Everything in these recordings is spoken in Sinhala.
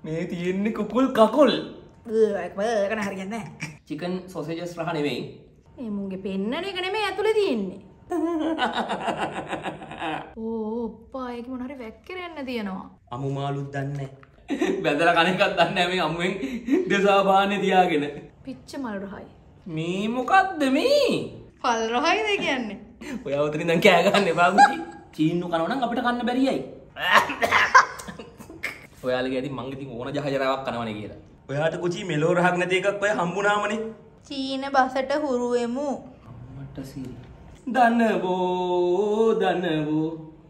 මේ තියෙන්නේ කුකුල් කකුල්. ඒක හරියන්නේ නැහැ. චිකන් සොසේජස් රහ නෙවෙයි. මේ මුගේ පෙන්නන එක නෙමෙයි ඇතුලේ තියෙන්නේ. ඔප්පා ඒක මොන හරි වැක්කිරෙන්න තියෙනවා. අමු මාළුත් දන්නේ නැහැ. බැදලා කණ එකක් දන්නේ නැහැ මේ අමුෙන් දෙසා බාන්නේ තියාගෙන. පිච්ච මල් රහයි. මේ මොකද්ද මේ? පල් රහයිද කියන්නේ? ඔයා උතනින් දැන් කෑ ගන්න එපා පුතේ. චීන්නු කනවා නම් අපිට කන්න බැරියයි. ඔයාලගේ ඉතින් මං ඉතින් ඕන ජහජරාවක් කනවනේ කියලා. ඔයාට කුචි මෙලෝ රහක් නැති එකක් ඔය හම්බුනාමනේ. චීන බසට හුරු වෙමු. මට සීරි. දනවෝ.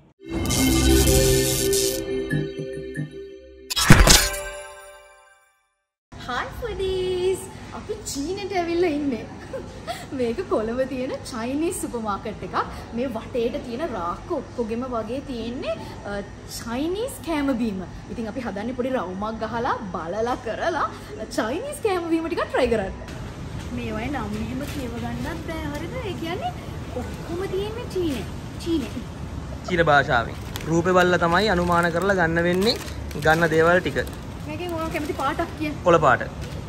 Hi foodies. අපි චීනට ඇවිල්ලා ඉන්නේ. මේක කොළඹ තියෙන චයිනීස් සුපර් මාකට් එකක්. මේ වටේට තියෙන රාක්ක ඔක්කොගෙම වගේ තියෙන්නේ චයිනීස් කෑම බීම. ඉතින් අපි හදන්නේ පොඩි රවුමක් ගහලා බලලා කරලා චයිනීස් කෑම බීම ටිකක් try කරන්න. මේ වගේ නම් මෙහෙම කියව ගන්නත් බෑ හරිද? ඒ කියන්නේ ඔක්කොම තියෙන්නේ චීනේ. චීන භාෂාවෙන්. රූපේ බලලා තමයි අනුමාන කරලා ගන්න වෙන්නේ ගන්න දේවල් ටික. මේකෙන් මොනවා කැමති පාටක් කියන්න. කොළ පාට.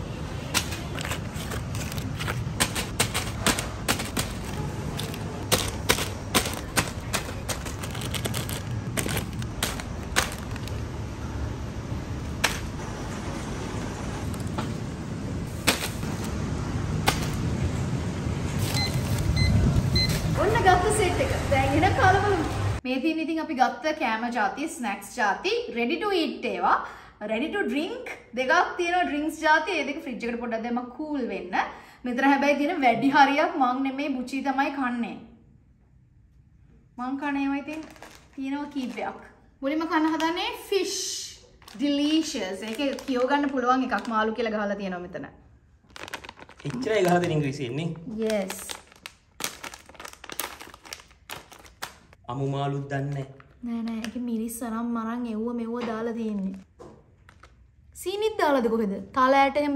මේ තියෙන ඉතින් අපි ගත්ත කෑම ಜಾති ස්නැක්ස් ಜಾති ready to eat ඒවා ready to drink දෙකක් තියෙනවා drinks ಜಾති ඒ දෙක ෆ්‍රිජ් එකට පොඩ්ඩක් දැම්ම කූල් වෙන්න මෙතන හැබැයි තියෙන වැඩි හරියක් මං නෙමෙයි බුචි තමයි කන්නේ මං කන්නේ ඒවා ඉතින් තියෙනවා කීපයක් මුලින්ම කන්න හදන්නේ fish delicious ඒක කියව ගන්න පුළුවන් එකක් මාළු කියලා ගහලා තියෙනවා මෙතන එච්චරයි ගහලා තියෙන ඉංග්‍රීසියෙන් නේ yes අමු මාළුත් දන්නේ නෑ ඒක මිරිස් අරන් මරන් එව්ව මෙව්ව දාලා තියෙන්නේ සීනිත් දාලාද කොහෙද තාලෑට එහෙම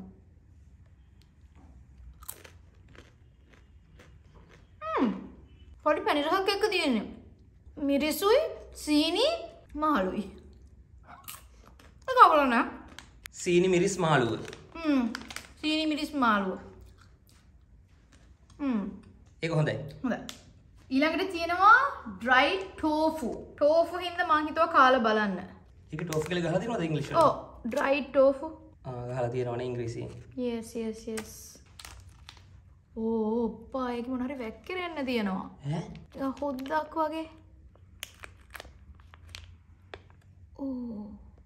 තියෙනවා පොඩි පැණි රහක් එක්ක තියෙන්නේ මිරිසුයි සීනි මාළුයි ඒක අවුල නෑ සීනි මිරිස් මාළුව සීනි මිරිස් මාළුව ඒක හොඳයි ඊළඟට තියෙනවා dried tofu. tofu හින්දා මං හිතුවා කාලා බලන්න. ඒක tofu කියලා ගහලා තියෙනවද ඉංග්‍රීසියෙන්? ඔව් dried tofu. ගහලා තියෙනවනේ ඉංග්‍රීසියෙන්. yes. ඔප්පා ඒක මොන හරි වැක්කිරෙන්න තියෙනවා. ඈ? ඒක හොද්දක් වගේ. ඕ.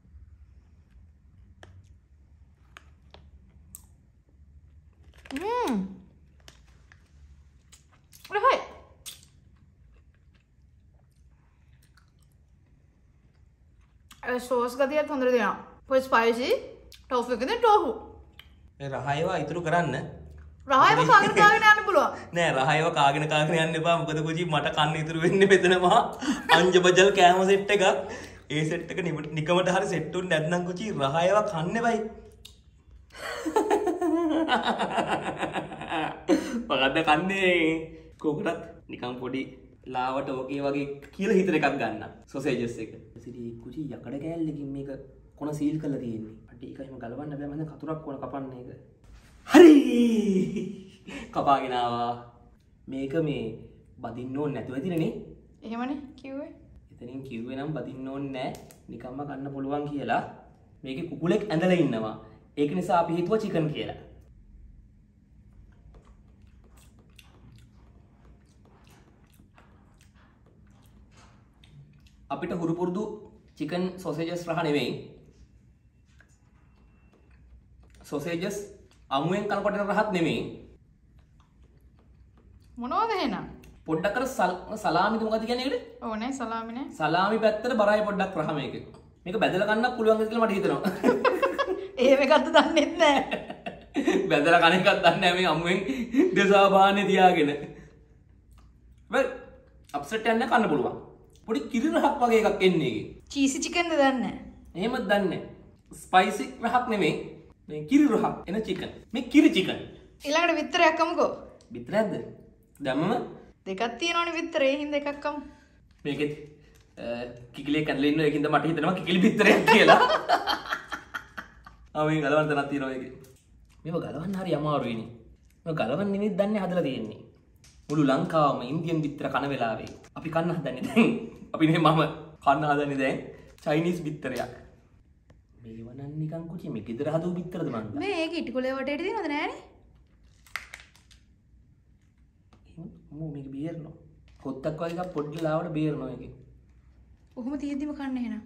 රහයි. සෝස් ගතියත් හොඳට දෙනවා. පොඩි ස්පයිසි ටෝෆු එකද ටෝෆු. ඒ රහයව ඉතුරු කරන්න. රහයව කාගෙන යන්න පුළුවන්. නෑ රහයව කාගෙන යන්න එපා. මොකද කුචි මට කන්න ඉතුරු වෙන්නේ මෙතන මහා අංජබජල් කෑම සෙට් එකක්. ඒ සෙට් එක නිකමට හරි සෙට් උන්නේ නැත්නම් කුචි රහයව කන්නේ බයි. මොකද්ද කන්නේ? කොකටත් නිකන් පොඩි ලාවට ඕකේ වගේ කියලා හිතන එකක් ගන්න සොසේජස් එක. ඉතින් කුචි යකඩ කෑල්ලකින් මේක කොන සීල් කරලා තියෙන්නේ. අඩි එක එහෙම ගලවන්න බෑ මම දැන් කතුරක් කොන කපන්නේ ඒක. හරි! කපාගෙන ආවා. මේක මේ බදින්න ඕනේ නැතුව ඇතිනේ. එහෙමනේ කිව්වේ. එතනින් කිව්වේ නම් බදින්න ඕනේ නැහැ. නිකම්ම කන්න පුළුවන් කියලා. මේකේ කුකුලෙක් ඇඳලා ඉන්නවා. ඒක නිසා අපි හිතුවා චිකන් කියලා. අපිට හුරු පුරුදු චිකන් සොසේජස් රහ නෙවෙයි. සොසේජස් අමුවෙන් කනකොට රහත් නෙවෙයි. මොනවද එහෙනම්? පොඩ්ඩක් අර සලාමි තුමගද කියන්නේ ඒකට? ඕ නේ සලාමි නේ. සලාමි පැත්තට බරයි පොඩ්ඩක් රහ මේක. මේක බැදලා කන්නත් පුළුවන් කියලා මට හිතෙනවා. එහෙම එකක්ද දන්නේ නැහැ. බැදලා කන එකක් දන්නේ නැහැ මේ අමුවෙන් දෙසා බාන්නේ තියාගෙන. වෙල් අප්සෙට් යන්න කන්න පුළුවන්. පොඩි කිරි රහක් වගේ එකක් එන්නේ ඒකේ. චීසි චිකන්ද දන්නේ නැහැ. එහෙමත් දන්නේ නැහැ. ස්පයිසි රහක් නෙමෙයි. මේ කිරි රහක් එන චිකන්. මේ කිරි චිකන්. ඊළඟට විතරයක් අමුකෝ. විතරක්ද? දැම්මම දෙකක් තියෙනවනේ විතර ඒ හින්දා එකක් අමු. මේකෙත් කිකිලේ කඩලා ඉන්නවා ඒකින්ද මට හිතෙනවා කිකිලි විතරයක් කියලා. මේ ගලවන්න තැනක් තියෙනවා මේකේ. මේව ගලවන්න හරි අමාරුයිනේ. මේව ගලවන්න නෙමෙයි දන්නේ හදලා තියෙන්නේ. මුළු ලංකාවම ඉන්දියන් බිත්තර කන වෙලාවේ අපි කන්න හදන්නේ දැන්. අපි නේ මම කන්න හදන්නේ දැන් චයිනීස් බිත්තරයක්. මේව නම් නිකන් කුචි මේ ගෙදර හදපු බිත්තරද මන්ද? මේ ඒක ඉටිකොලේ වටේට තියෙනවද නෑනේ? මෝ මේක බේරනවා. හොත්තක් වගේ එකක් පොඩ්ඩි ලාවට බේරනවා මේකේ. ඔහොම තියෙද්දිම කන්න එහෙනම්.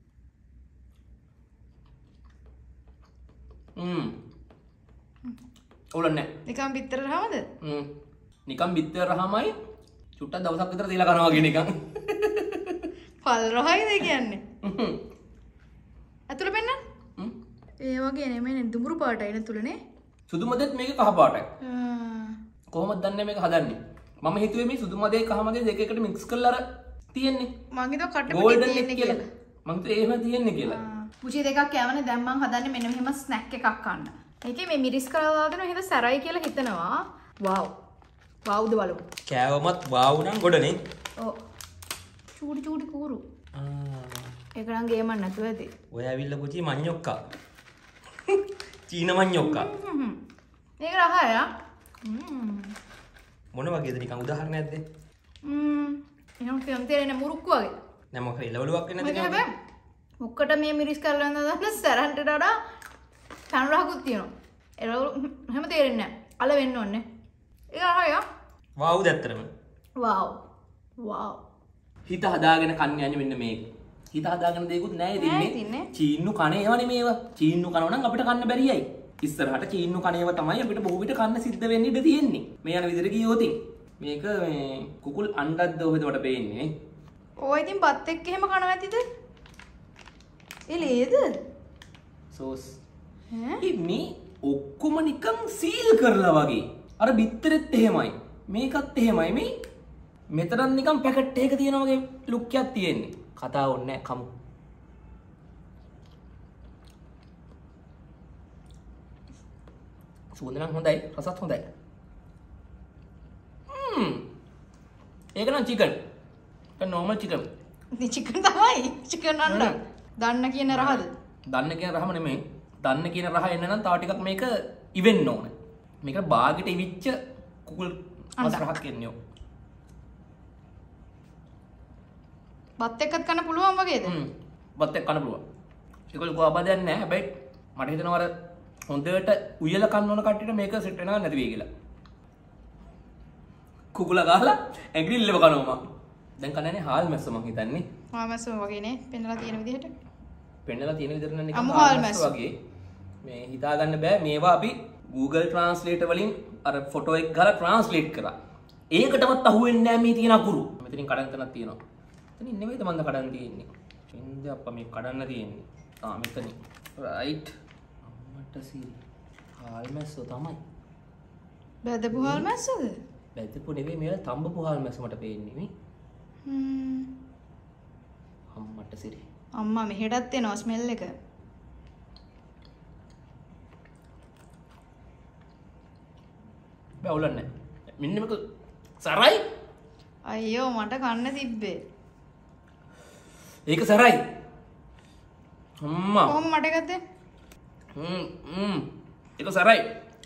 ඔලන්නේ. නිකන් බිත්තර රහමද? නිකන් බිත්තර රහමයි චුට්ටක් දවසක් විතර තියලා කරනවා වගේ නිකන්. පල් රහයිද කියන්නේ? අතුල පෙන්නන්න. ඒ වගේ නෙමෙයි දුඹුරු පාටයි නේ තුලනේ. සුදු මදෙත් මේක කහ පාටයි. කොහොමද දන්නේ මේක හදන්නේ? මම හිතුවේ මේ සුදු මදේ කහ මදේ දෙක එකට මික්ස් කරලා අර තියෙන්නේ. මං හිතුවා කට්ටපටි තියෙන්නේ කියලා. මං හිතුවේ එහෙම තියෙන්නේ කියලා. පුචි දෙකක් කෑවනේ දැන් මං හදන්නේ මෙන්න මෙහෙම ස්නැක් එකක් කන්න. ඒකේ මේ මිරිස් කරලා දාගෙන එහෙම සැරයි කියලා හිතනවා. වව්. වව්ද බලමු. කෑවමත් වාව් නම් ගොඩනේ. ඔව්. චූටි චූටි කූරු. ඒක නම් ගේමක් නැතුව ඇති. ඔය ඇවිල්ලා පුචි මඤ්ඤොක්කා. චීන මඤ්ඤොක්කා. මේක රහයි ආ. මොන වගේද නිකන් උදාහරණයක් දෙන්න. එහෙනම් කියන් තේරෙන්නේ මුරුක්කු වගේ. නෑ මොකද එළවලුවක් වෙන්නේ නැති නේද? මුක්කට මේ මිරිස් කරලා දාන්න සැරන්ට වඩා කන රහකුත් තියෙනවා. එළවලු හැම තේරෙන්නේ නැහැ. අල වෙන්න ඕනේ. ඒක රහයි ආ. වාව්ද ඇත්තටම. වාව්. වාව්. හිත හදාගෙන කන්න යන්නේ මෙන්න මේක. හිත හදාගෙන දෙයක්වත් නැහැ දෙන්නේ. චීන්නු කණ ඒවනේ මේවා. චීන්නු කනවා නම් අපිට කන්න බැරියයි. ඉස්සරහට චීන්නු කණේව තමයි අපිට බොහෝ විට කන්න සිද්ධ වෙන්න ඉඩ තියෙන්නේ. මේ යන විදිහට ගියොත් මේක මේ කුකුල් අණ්ඩක්ද ඔහෙද මට පේන්නේ නේ. ඔය ඉතින් බත් එක්ක එහෙම කනවා ඇතිද? එලේද? සෝස්. මේ ඔක්කොම නිකන් සීල් කරලා වගේ. අර බිත්තරෙත් එහෙමයි. මේකත් එහෙමයි. මේ මෙතනත් නිකන් පැකට් එකක තියෙන වගේ ලුක් එකක් තියෙන්නේ. කතාව ඕනේ නැහැ කමු. සුවඳ නම් හොඳයි, රසත් හොඳයි. ඒක නම් චිකන්. ඒක normal chicken. ඉතින් චිකන් තමයි. චිකන් අන්න. දන්න කියන රහද? දන්න කියන රහම නෙමෙයි. දන්න කියන රහ එන්න නම් තව ටිකක් මේක ඉවෙන්න ඕනේ. මේක බාගෙට ඉවිච්ච කුකුල් මස් රහක් එන්නේ. බත් එක්කත් කන්න පුළුවන් වගේද? බත් එක්ක කන්න පුළුවන්. ඒකල ගෝබදයක් නැහැ. හැබැයි මට හිතෙනවා අර හොඳට උයලා කන්න ඕන කට්ටියට මේක සෙට් වෙනවා නැති වෙයි කියලා. කුකුලා ගහලා ඇග්‍රිල්ලව කනවා මම. දැන් කන්නේ හාල් මැස්ස මං හිතන්නේ. හාල් මැස්ස වගේනේ පෙන්නලා තියෙන විදිහට. පෙන්නලා තියෙන විදිහට නම් නිකන් හාල් මැස්ස වගේ. මේ හිතා ගන්න බෑ මේවා අපි Google Translate වලින් අර ෆොටෝ එක ගහලා ට්‍රාන්ස්ලේට් කරා. ඒකටවත් අහුවෙන්නේ නැහැ මේ තියෙන අකුරු. මෙතනින් කඩන් තනක් තියෙනවා. එතනින් නෙමෙයිද මන්ද කඩන් තියෙන්නේ. ඉන්ද අප්පා මේ කඩන්න තියෙන්නේ. මෙතනින්. රයිට්. සිරි හාල් මැස්සෝ තමයි. බැදපු හාල් මැස්සද? බැදපු නෙවෙයි මේවා තඹපු හාල් මැස්ස මට පේන්නේ මේ. අම්මට සිරි. අම්මා මෙහෙටත් එනවා ස්මෙල් එක. බැවුලන්නේ. මෙන්න මේක සරයි. අයියෝ මට කන්න තිබ්බේ. ඒක සරයි. අම්මා. කොහොම මට ගත්තේ? ඒක සරයි.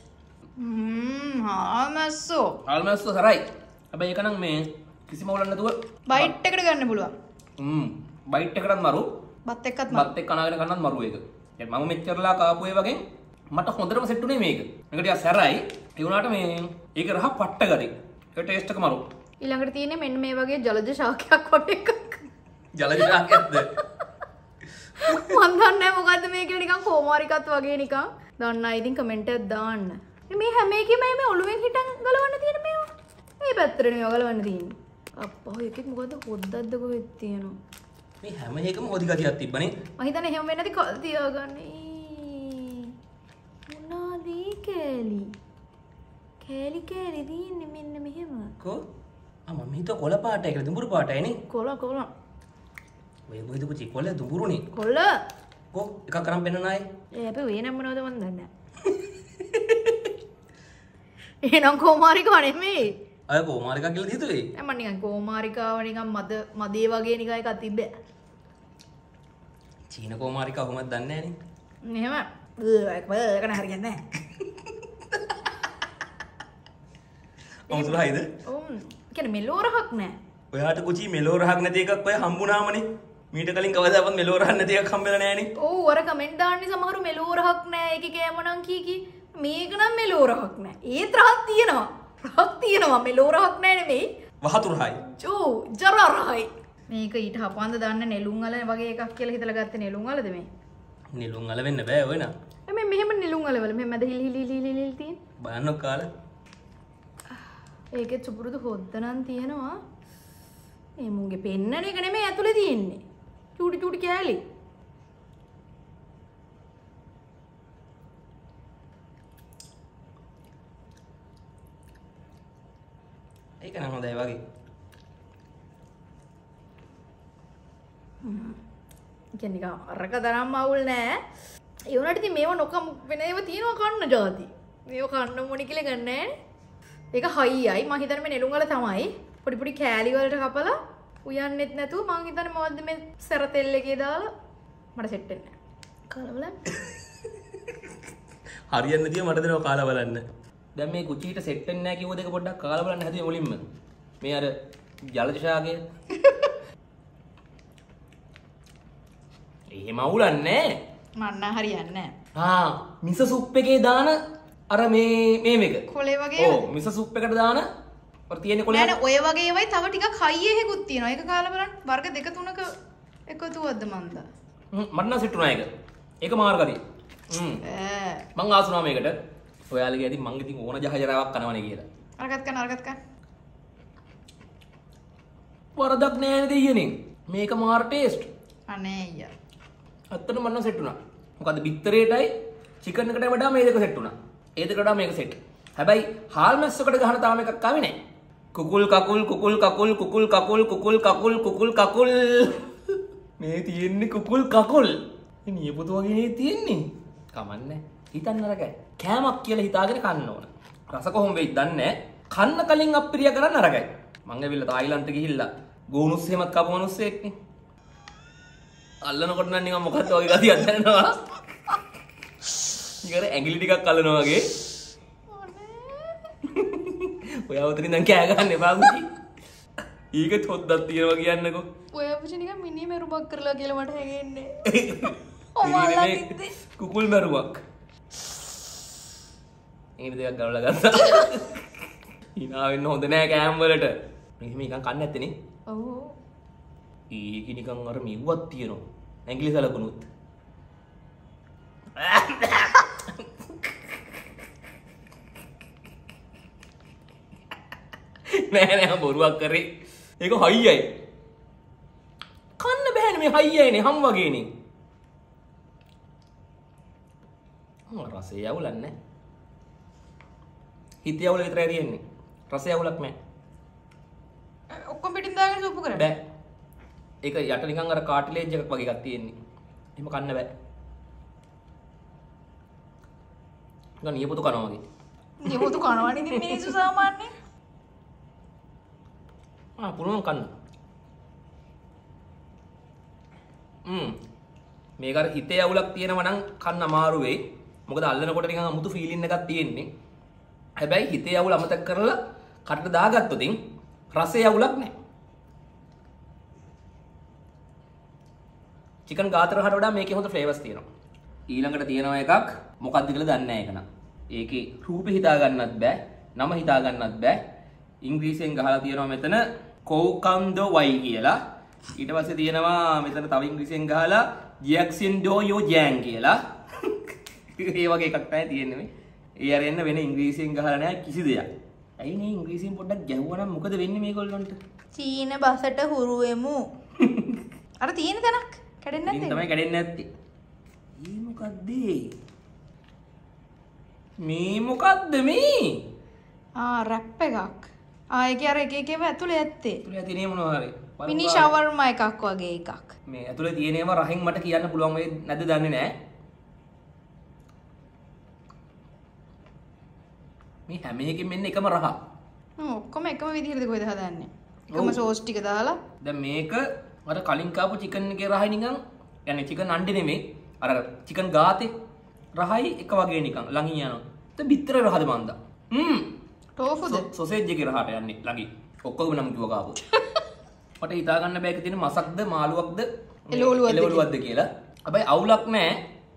හාල් මැස්සෝ. හාල් මැස්සෝ සරයි. හැබැයි ඒක නම් මේ කිසිම අවුලක් නැතුව බයිට් එකට ගන්න පුළුවන්. බයිට් එකටත් මරු. බත් එක්කත් මරු. බත් එක්ක කනගෙන කන්නත් මරු ඒක. මම මෙච්චරලා කාපු ඒ වගේ මට හොඳටම සෙට් උනේ මේක. මේක ටිකක් සරයි. ඒ වුණාට මේ ඒක රහ පට්ට කරේ. ඒක ටේස්ට් එක මරු. ඊළඟට තියෙන්නේ මෙන්න මේ වගේ ජලජ ශාකයක් වගේ එකක්. ජලජ ශාකයක්ද? මන් දන්නේ මොකද්ද මේක නිකන් කොමාරිකත් වගේ නිකන්. දන්න අය ඉතින් කමෙන්ට් එකක් දාන්න. මේ හැම එකෙම මේ ඔළුවෙන් හිටන් ගලවන්න තියෙන මේවා. මේ පැත්තට මේවා ගලවන්න තියෙන්නේ. අප්පා එකෙක් මොකද්ද හොද්දක්ද කොහෙද තියෙනවා. මේ හැම එකම හොදි ගතියක් තිබ්බනේ. මම හිතන්නේ එහෙම වෙන්නේ නැති කල් තියාගන්නේ. මොනවාද කෑලි? කෑලි කෑලි දින්නේ මෙන්න මෙහෙම. කො? මම හිතුව කොළ පාටයි කියලා දුඹුරු පාටයි නේ. කොළ. ඔය මොකද පුචි කොළ දුඹුරුනේ. කොළ. කො එකක් කරන් පෙන්නන අය. අපි වෙන මොනවද මන් දන්නේ නැහැ. එහෙනම් කොමාරිකා නෙමෙයි. අය කොමාරිකා කියලා හිතුවේ. මම නිකන් කොමාරිකාව නිකන් මදේ වගේ නිකන් එකක් තිබ්බේ. චීන කොමාරිකා කොහොමද දන්නේ නැහනේ. එහෙම කන හරියන්නේ අවුසුරයිද කියන්නේ මෙලෝරහක් නෑ ඔයාට කුචි මෙලෝරහක් නැති එකක් ඔය හම්බුනාමනේ මීට කලින් කවදාවත් මෙලෝරහක් නැති එකක් හම්බෙලා නෑනේ ඔව් අර කමෙන්ට් දාන්නේ සමහරු මෙලෝරහක් නෑ ඒකේ කෑමනම් කී මේක නම් මෙලෝරහක් නෑ ඒත් රහක් තියෙනවා මෙලෝරහක් නෑ නෙමෙයි වහතුරහයි චෝ ජරරහයි මේක ඊට හපන්ද දාන්න නෙළුම් අල වගේ එකක් කියලා හිතලා ගත්තේ නෙළුම් අලද මේ නෙළුම් අල වෙන්න බෑ ඔය නා මේ මෙහෙම නෙළුම් අලවල මෙහෙම මැද හිලි තියෙන බලන්න කාලා ඒකෙත් සුපුරුදු හොද්ද නම් තියෙනවා මේ මුගේ පෙන්නන එක නෙමෙයි ඇතුලේ තියෙන්නේ චූටි කෑලි ඒක නම් හොඳයි වගේ කියන්නේ නිකන් අරක තරම් අවුල් නෑ ඒ වුණාට ඉතින් මේව නොකම් වෙන ඒවා තියෙනවා කන්න જાති මේව කන්න මොනි කියලා ගන්නෑ ඒක හයියයි මම හිතන්නේ මේ නෙළුම් වල තමයි පොඩි කෑලි වලට කපලා උයන්නෙත් නැතුව මම හිතන්නේ මොකද්ද මේ සැර තෙල් එකේ දාලා මට සෙට් වෙන්නේ නැහැ කාලා බලන්න හරියන්නේ නැතිව මට දෙනවා කාලා බලන්න දැන් මේ කුචීට සෙට් වෙන්නේ නැහැ කිව්ව දෙක පොඩ්ඩක් කාලා බලන්න හැදුවේ මුලින්ම මේ අර ජලජ ශාකය එහෙම අවුලන්නේ මන්න හරියන්නේ මිස සුප් එකේ දාන අර මේ මේක කොලේ වගේ ඔව් මිස සුප් එකට දාන අර තියෙන කොලේ නෑ ඔය වගේ ඒවයි තව ටිකක් හයියේ හේකුත් තියෙනවා ඒක කාලා බලන්න වර්ග දෙක තුනක එකතුවක්ද මන්ද මට නම් සෙට් වුණා ඒක මාර්ගදී මං ආසුනා මේකට ඔයාලගේ ඇති මං ඉතින් ඕන ජහජරාවක් කනවනේ කියලා අරගත් කන වරදක් නෑ නේද ඊයනේ මේක මාර ටේස්ට් අනේ අයියා ඇත්තටම මට සෙට් වුණා මොකද බිත්තරේටයි චිකන් එකටයි වඩා මේ දෙක සෙට් වුණා ඒ දෙකට වඩා මේක සෙට් හැබැයි හාල් මැස්සකට ගහන තාම එකක් ආවේ නෑ කුකුල් කකුල් මේ තියෙන්නේ කුකුල් කකුල් නියපොතු වගේ තියෙන්නේ කමන්නේ හිතන්න අරකයි කෑමක් කියලා හිතාගෙන කන්න ඕන රස කොහොම වෙයිද දන්නේ කන්න කලින් අප්පිරිය කරන්න අරකයි මං ඇවිල්ලා තායිලන්තෙ ගිහිල්ලා ගෝනුස් එහෙමත් කපු මිනිස්සෙක්නේ අල්ලනකොට නම් නිකන් මොකක්ද වගේ ගතියක් දැනෙනවා නිකන් ඇඟිලි ටිකක් අල්ලනවා වගේ ඔය අවතරින් දැන් කෑ ගන්න එපා කුචි ඊකත් හොද්දක් තියෙනවා කියන්නකෝ ඔය පුචි නිකන් මිනි මෙරුමක් කරලා කියලා මට හැගෙන්නේ කුකුල් මැරුමක් ඉංග්‍රීසි දෙකක් ගලවලා ගත්තා hina වෙන්න හොඳ නෑ කෑම් වලට මෙහෙම නිකන් කන්න නැත්තේනේ ඔව් ඒක නිකන් අර මෙව්වක් තියෙනවා ඇඟිලි සලකුණුත් නෑ බොරුවක් කරේ ඒක හයියයි කන්න බෑනේ මේ හයියයිනේ හම් වගේනේ රසය යවුලන්නේ හිත යවුල විතරයි තියෙන්නේ රසය යවුලක් නෑ ඔක්කොම පිටින් දාගෙන සුප්පු කරන්න බෑ ඒක යට නිකන් අර කාටිලේජ් එකක් වගේ එකක් තියෙන්නේ එහෙම කන්න බෑ නිකන් නියපොතු කනවා වගේ නියපොතු කනවනේ ඉතින් මිනිස්සු සාමාන්‍යයෙන් පුළුවන් කන්න මේක අර හිතේ අවුලක් තියෙනවා නම් කන්න අමාරු වෙයි මොකද අල්ලනකොට නිකන් අමුතු ෆීලින් එකක් තියෙන්නේ හැබැයි හිතේ අවුල අමතක කරලා කටට දාගත්තොත් රසයේ අවුලක් නැහැ චිකන් ගාතරහට වඩා මේකේ හොඳ ෆ්ලේවර්ස් තියෙනවා ඊළඟට තියෙනවා එකක් මොකක්ද කියලා දන්නේ නැහැ ඒක නම් ඒකේ රූපේ හිතා ගන්නත් බෑ නම හිතා ගන්නත් බෑ ඉංග්‍රීසියෙන් ගහලා තියෙනවා මෙතන කෝකන්දෝ වයි කියලා ඊට පස්සේ තියෙනවා මෙතන තව ඉංග්‍රීසියෙන් ගහලා ජැක්සින් ඩෝ යෝ ජෑන් කියලා ඒ වගේ එකක් තමයි තියෙන්නේ මේ ඒ අරෙන්න වෙන ඉංග්‍රීසියෙන් ගහලා නැහැ කිසි දෙයක් ඇයි මේ ඉංග්‍රීසියෙන් පොඩ්ඩක් ගැහුවා නම් මොකද වෙන්නේ මේගොල්ලන්ට චීන බසට හුරු වෙමු අර තියෙන තැනක් කැඩෙන්නේ නැත්තේ තමයි කැඩෙන්නේ නැත්තේ මේ මොකද්ද මේ රැප් එකක් ඒකේ අර එක එකව ඇතුලේ ඇත්තේ ඇතුලේ තියෙන්නේ මොනවා හරි මිනි ෂවර්මා එකක් වගේ එකක් මේ ඇතුලේ තියෙනේම රහින් මට කියන්න පුළුවන් වෙයි නැද්ද දන්නේ නැහැ මේ හැම එකකින් මෙන්න එකම රහ ඔක්කොම එකම විදිහටද කොහෙද හදන්නේ එකම සෝස් ටික දාලා දැන් මේක අර කලින් කාපු චිකන් එකේ රහයි නිකන් يعني චිකන් අණ්ඩේ නෙමෙයි අර චිකන් ගාතේ රහයි එක වගේ නිකන් ළඟින් යනවා. දැන් බිත්තර රහද මන්දා. ටෝෆුද? සොසේජ් එකේ රහට යන්නේ ළඟින්. ඔක්කොම නම් කිව්ව ගාපු. මට හිතා ගන්න බෑ ඒක තියෙන මසක්ද මාළුවක්ද එළවලුවක්ද කියලා. හැබැයි අවුලක් නැහැ.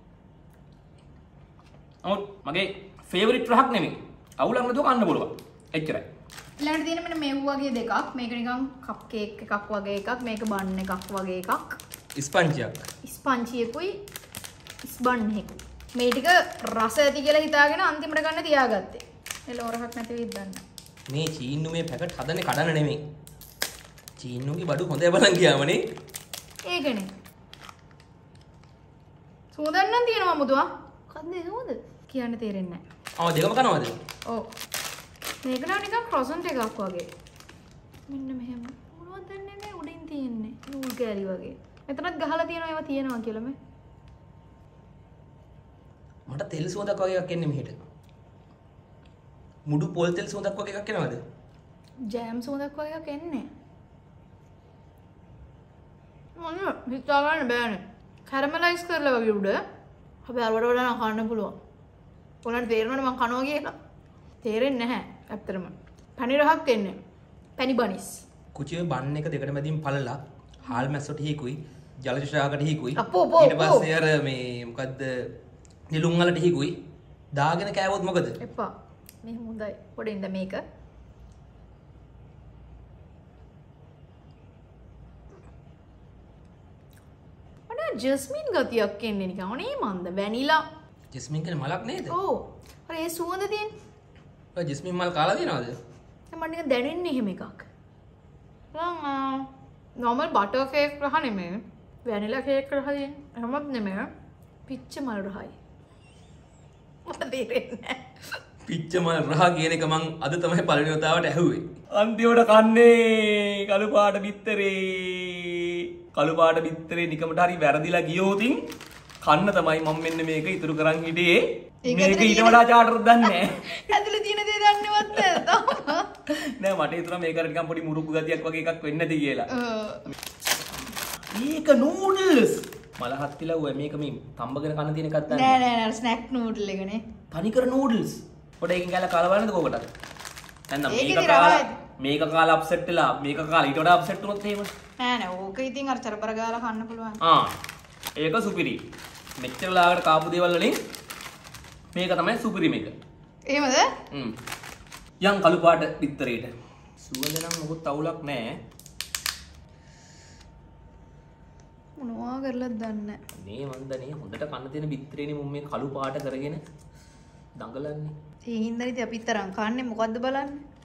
නමුත් මගේ ෆේවරිට් රහක් නෙමෙයි. අවුලක් නැතුව කන්න පුළුවන්. එච්චරයි. ඊළඟට තියෙන මෙන්න මේ වගේ දෙකක්. මේක නිකන් කප් කේක් එකක් වගේ එකක්. මේක බන් එකක් වගේ එකක්. ස්පන්ජියක්. ස්පන්ජියකුයි ස්බන් එකකුයි. මේ ටික රස ඇති කියලා හිතාගෙන අන්තිමට ගන්න තියාගත්තේ. එළවරහක් නැති වෙයිද දන්න. මේ චීන්නු මේ පැකට් හදන්නේ කඩන්න නෙමෙයි. චීන්නුගේ බඩු හොඳයි බලන් ගියාමනේ. ඒකනේ. සෝදන්නම් තියෙනවා මුදුවා. මොකද්ද සෝද? කියන්න තේරෙන්නේ නැහැ. දෙකම කනවද? ඔව්. මේක නම් නිකන් ක්‍රොසන්ට් එකක් වගේ. මෙන්න මෙහෙම. මොනවද දන්නේ මේ උඩින් තියෙන්නේ. නූල් කෑලි වගේ. මෙතනත් ගහලා තියෙනවා ඒවා තියෙනවා කියලා මේ. මට තෙල් සුවඳක් වගේ එකක් එන්නේ මෙහෙට. මුඩු පොල් තෙල් සුවඳක් වගේ එකක් එනවද? ජෑම් සුවඳක් වගේ එකක් එන්නේ. මොන හිතා ගන්න බෑනේ. කැරමලයිස් කරලා වගේ උඩ. හැබැයි අර වඩා නම් කන්න පුළුවන්. ඔයාලට තේරෙනවද මම කනවා කියලා? තේරෙන්නේ නැහැ ඇත්තටම. පැණි රහක් එන්නේ. පැණි බනිස්. කුචියේ බන් එක දෙකට මැදින් පළලා හාල් මැස්සොට හීකුයි ජලජ ශාකට හීකුයි ඊට පස්සේ අර මේ මොකද්ද නිලුම් වලට හීකුයි දාගෙන කෑවොත් මොකද? එපා. මේ හොඳයි. පොඩින්ද මේක. ජස්මින් ගතියක් එන්නේ නිකන්. අනේ මන්ද වැනිලා. ජස්මින් කියන්නේ මලක් නේද? ඔව්. අර ඒ සුවඳ තියෙන්නේ. ඔය ජස්මින් මල් කාලා තියෙනවද? මට නිකන් දැනෙන්නේ එහෙම එකක්. normal butter cake රහ නෙමෙයි. vanilla cake රහ තියෙන්නේ. එහෙමත් නෙමෙයි. පිච්ච මල් රහයි. මට තේරෙන්නේ නැහැ. පිච්ච මල් රහ කියන එක මං අද තමයි පළවෙනි වතාවට ඇහුවේ. අන්තිමට කන්නේ කළු පාට බිත්තරේ. කළු පාට බිත්තරේ නිකමට හරි වැරදිලා ගියෝතින් කන්න තමයි මම මෙන්න මේක ඉතුරු කරන් හිටියේ. මේක ඊට වඩා චාටර් දන්නේ නැහැ. ඇතුලේ තියෙන දේ දන්නේවත් නැහැ තාම. නෑ මට හිතුණා මේකට නිකන් පොඩි මුරුක්කු ගතියක් වගේ එකක් වෙන්න ඇති කියලා. මේක නූඩල්ස්. මලහත් තිලව්වා මේක මේ තඹගෙන කන තියෙන එකක් දන්නේ. නෑ නෑ ස්නැක් නූඩල් එකනේ. තනිකර නූඩල්ස්. පොඩ එකකින් ගාලා කාලා බලන්නද කොකටද? නැත්නම් මේක කාලා අප්සෙට් වෙලා මේක කාලා ඊට වඩා අප්සෙට් වුණොත් එහෙම. නෑ නෑ ඕක ඉතින් අර චරපර ගාලා කන්න පුළුවන්. ඒක සුපිරි. මෙච්චර ලාකට කාපු දේවල් වලින් මේක තමයි සුපිරි මේක. එහෙමද? යම් කළු පාට බිත්තරේට. සුවඳ නම් මොකුත් අවුලක් නෑ. මොනවා කරලද දන්නේ නේ මන්දනේ හොඳට කන්න තියෙන බිත්තරේනේ මුම් මේ කළු පාට කරගෙන දඟලන්නේ. ඒ හින්දා ඉතින් අපි තරම් කන්නේ මොකද්ද බලන්න.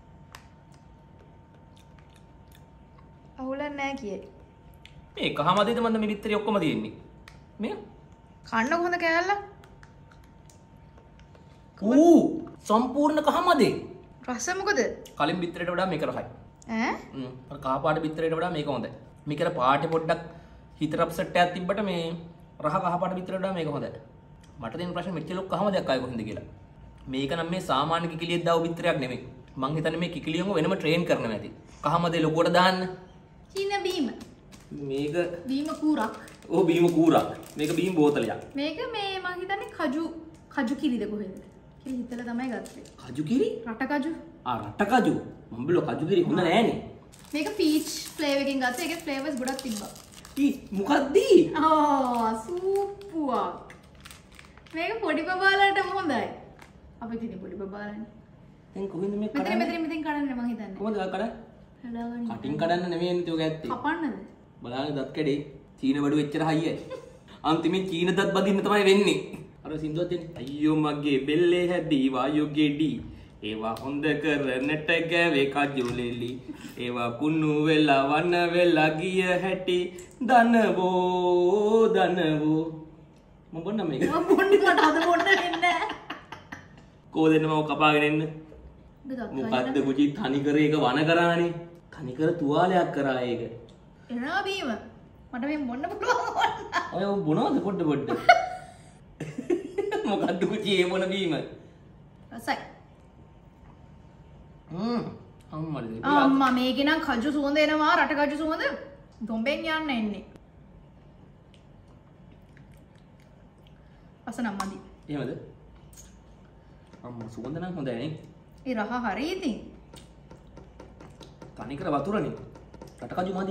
අවුලක් නෑ කියයි. මේ කහමදේද මන්ද මේ බිත්තරේ ඔක්කොම තියෙන්නේ. මේ කන්න හොඳ කෑල්ල. සම්පූර්ණ කහමදේ. රස මොකද? කලින් බිත්තරේට වඩා මේක රහයි. ඈ? අර කහ පාට බිත්තරේට වඩා මේක හොඳයි. මේකේ පාටේ පොඩ්ඩක් හිතට අප්සෙට් එකක් තිබ්බට මේ රහ කහ පාට බිත්තරේට වඩා මේක හොඳයි. මට තියෙන ප්‍රශ්නේ මෙච්චර ලොකු කහමදයක් ආයේ කොහෙන්ද කියලා. මේක නම් මේ සාමාන්‍ය කිකිලියක් දාව බිත්තරයක් නෙමෙයි. මං හිතන්නේ මේ කිකිලියම වෙනම ට්‍රේන් කරනවා ඇති. කහමදේ ලොකුවට දාන්න. චීන බීම. මේක බීම කූරක්. ඕ බීම කූරක්. මේක බීම බෝතලයක්. මේක මේ මං හිතන්නේ කජු කිරිද කොහෙද? කිරි හිතලා තමයි ගත්තේ. කජු කිරි? රට කජු. රට කජු. මම බිලෝ කජු කිරි හොඳ නෑනේ. මේක පීච් ෆ්ලේවර් එකකින් ගත්තා. ඒකේ ෆ්ලේවර්ස් ගොඩක් තිබ්බා. මොකක්ද? සූපුවක්. මේක පොඩි බබාලටම හොඳයි. අපි ඉතින් පොඩි බබාලනේ. දැන් කොහෙන්ද මේ කඩන්නේ? මෙතන කඩන්නේ මං හිතන්නේ. කොහොමද කඩන්නේ? හදාගන්න. කටින් කඩන්න නෙමෙයි නේද ඔය ඇත්තේ. කපන්නද? බලන්න දත් කැඩේ. චීන බඩු එච්චර හයියයි. අන්තිමේ චීන දත් බදින්න තමයි වෙන්නේ. අර සින්දුවක් දෙන්නේ. අයියෝ මගේ බෙල්ලේ හැදී වායෝ ගෙඩි. ඒවා හොඳ කරන්නට ගෑවේ කජුලෙලි. ඒවා කුණු වෙලා වන වෙලා ගිය හැටි දනවෝ. මම බොන්න මේක. මම බොන්නේ මට අද බොන්න වෙන්නේ නැහැ. කෝ දෙන්න මම කපාගෙන එන්න. මොකද්ද කුචි තනිකර ඒක වන කරානේ. තනිකර තුවාලයක් කරා ඒක. එනවා බීම. මට මේ බොන්න පුළුවන්. ඔය බොනවද පොඩ. මොකද්ද කුචි ඒ මොන බීම? රසයි. අම්මා මේකේ නම් කජු සුවඳ එනවා. රට කජු සුවඳ දොඹෙන් යන්න එන්නේ. රස නම් මදි. එහෙමද? අම්මා සුවඳ නම් හොඳයි නේ. ඒ රහ හරි ඉතින්. තනිකර වතුරනේ. රටකජු මදි.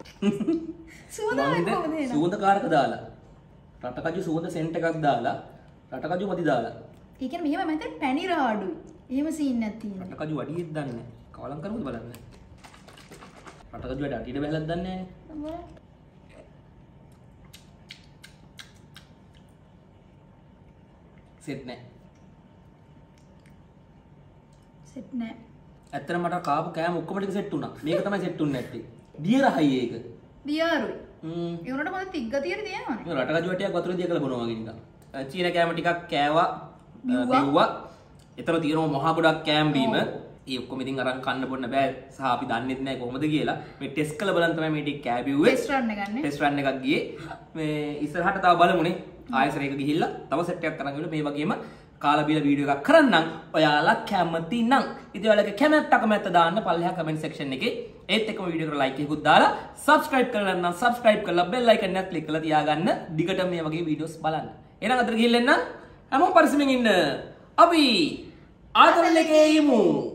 සුවඳ කොහොමද එන? සුවඳ කාරක දාලා. රටකජු සුවඳ සෙන්ට් එකක් දාලා රටකජු මදි දාලා. ඒ කියන්නේ මෙහෙම මම හිතන්නේ පැණි රහ අඩුයි. එහෙම සීන් නැත් තියෙන්නේ. රටකජු වඩියෙත් දන්නේ නැහැ. කවලම් කරමුද බලන්න. රටකජු වැඩ අටියට බැලලා දන්නේ නැහැ. සෙට් නැහැ. සෙට් නැහැ. ඇත්තට මට කාපු කෑම ඔක්කොම ටික සෙට් වුණා. මේක තමයි සෙට් වුනේ නැත්තේ. දිය රහයි ඒක. දියාරුයි. ඒ උනට මම තිග්ගතියට තියෙනවනේ. මේ රටකජු වටියක් වතුර දිය කරලා බොනවා වගේ නිකන්. චීන කෑම ටිකක් කෑවා. බිව්වා. එතන තියෙනවා මහා ගොඩක් කෑම් බීම. ඒ ඔක්කොම ඉතින් අරන් කන්න බොන්න බෑ. සහ අපි දන්නෙත් නැහැ කොහොමද කියලා. මේ ටෙස්ට් කරලා බලන් තමයි මේ ටික කෑ බිව්වේ. ටෙස්ට් රන් එකක් නේ. ටෙස්ට් රන් එකක් ගියේ. මේ ඉස්සරහට තව බලමුනේ. ආයෙසරේක ගිහිල්ලා තව සෙට් එකක් අරන් ගිහලා මේ වගේම කාලා බීලා වීඩියෝ එකක් කරන්නම්. ඔයාලා කැමති නම් ඉතින් ඔයාලගේ කැමැත්ත දාන්න පල්ලෙහා කමෙන්ට් සෙක්ෂන් එකේ. ඒත් එක්කම වීඩියෝ එකට ලයික් එකකුත් දාලා සබ්ස්ක්‍රයිබ් කරලා නම් සබ්ස්ක්‍රයිබ් කරලා බෙල් අයිකන් එකත් ක්ලික් කරලා තියාගන්න. දිගටම මේ වගේ වීඩියෝස් බලන්න. එහෙනම් අතට ගිහින් එන්න. හැමෝම පරිස්සමෙන් ඉන්න. අපි ආදරලකේ යමු.